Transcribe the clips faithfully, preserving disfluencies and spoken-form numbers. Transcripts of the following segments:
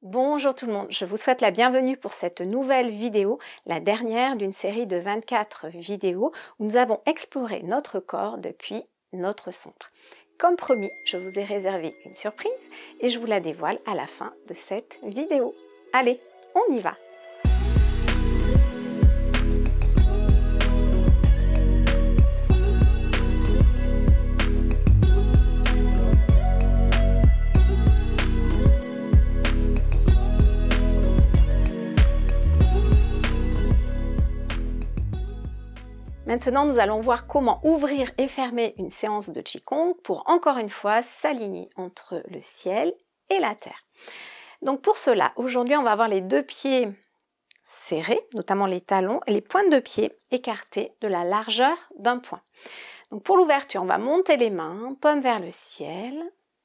Bonjour tout le monde, je vous souhaite la bienvenue pour cette nouvelle vidéo, la dernière d'une série de vingt-quatre vidéos où nous avons exploré notre corps depuis notre centre. Comme promis, je vous ai réservé une surprise et je vous la dévoile à la fin de cette vidéo. Allez, on y va! Maintenant, nous allons voir comment ouvrir et fermer une séance de Qigong pour encore une fois s'aligner entre le ciel et la terre. Donc pour cela, aujourd'hui, on va avoir les deux pieds serrés, notamment les talons, et les pointes de pied écartées de la largeur d'un point. Donc pour l'ouverture, on va monter les mains, paume vers le ciel,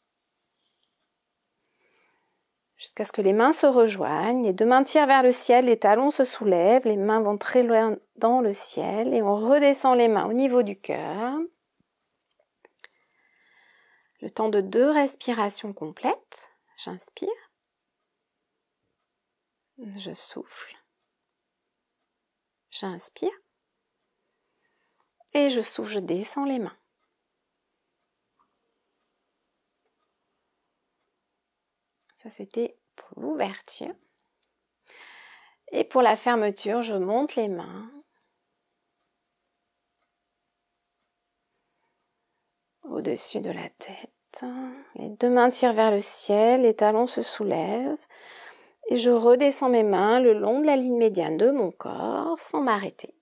jusqu'à ce que les mains se rejoignent, les deux mains tirent vers le ciel, les talons se soulèvent, les mains vont très loin dans le ciel et on redescend les mains au niveau du cœur. Le temps de deux respirations complètes. J'inspire, je souffle, j'inspire et je souffle, je descends les mains. Ça, c'était pour l'ouverture. Et pour la fermeture, je monte les mains. Au-dessus de la tête. Les deux mains tirent vers le ciel, les talons se soulèvent. Et je redescends mes mains le long de la ligne médiane de mon corps sans m'arrêter.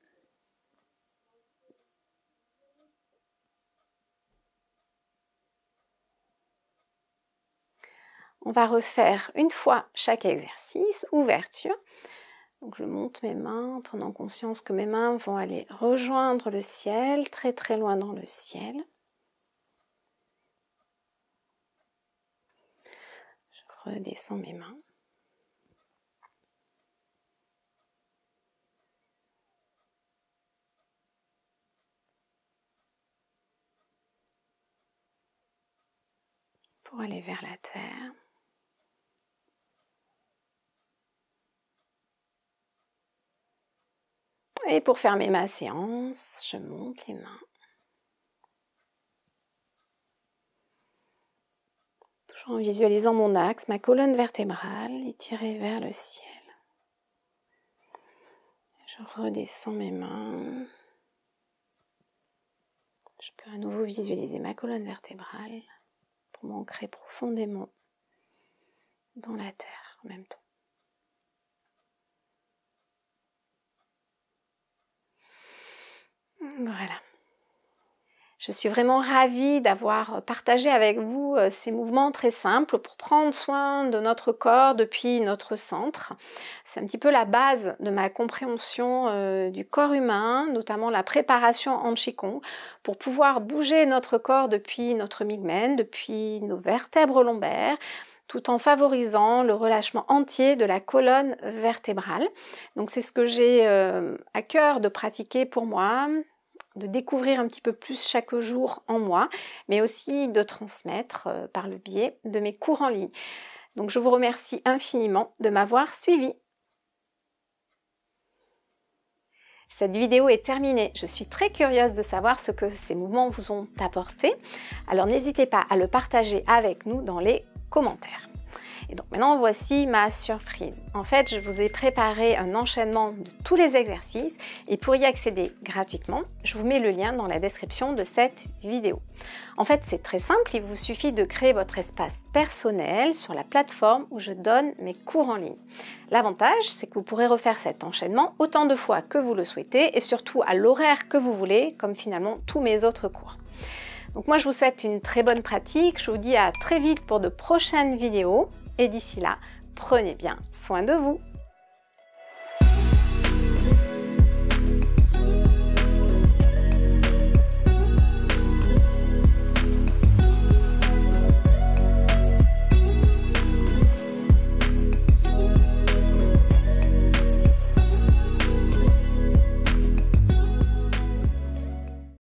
On va refaire une fois chaque exercice, ouverture. Donc je monte mes mains en prenant conscience que mes mains vont aller rejoindre le ciel, très très loin dans le ciel. Je redescends mes mains. Pour aller vers la terre. Et pour fermer ma séance, je monte les mains. Toujours en visualisant mon axe, ma colonne vertébrale étirée vers le ciel. Je redescends mes mains. Je peux à nouveau visualiser ma colonne vertébrale pour m'ancrer profondément dans la terre en même temps. Voilà. Je suis vraiment ravie d'avoir partagé avec vous ces mouvements très simples pour prendre soin de notre corps depuis notre centre. C'est un petit peu la base de ma compréhension euh, du corps humain, notamment la préparation en Qigong, pour pouvoir bouger notre corps depuis notre mygmen, depuis nos vertèbres lombaires, tout en favorisant le relâchement entier de la colonne vertébrale. Donc c'est ce que j'ai euh, à cœur de pratiquer pour moi, de découvrir un petit peu plus chaque jour en moi, mais aussi de transmettre euh, par le biais de mes cours en ligne. Donc je vous remercie infiniment de m'avoir suivi. Cette vidéo est terminée. Je suis très curieuse de savoir ce que ces mouvements vous ont apporté. Alors n'hésitez pas à le partager avec nous dans les commentaires. Et donc maintenant, voici ma surprise. En fait, je vous ai préparé un enchaînement de tous les exercices et pour y accéder gratuitement, je vous mets le lien dans la description de cette vidéo. En fait, c'est très simple, il vous suffit de créer votre espace personnel sur la plateforme où je donne mes cours en ligne. L'avantage, c'est que vous pourrez refaire cet enchaînement autant de fois que vous le souhaitez et surtout à l'horaire que vous voulez, comme finalement tous mes autres cours. Donc moi, je vous souhaite une très bonne pratique, je vous dis à très vite pour de prochaines vidéos. Et d'ici là, prenez bien soin de vous.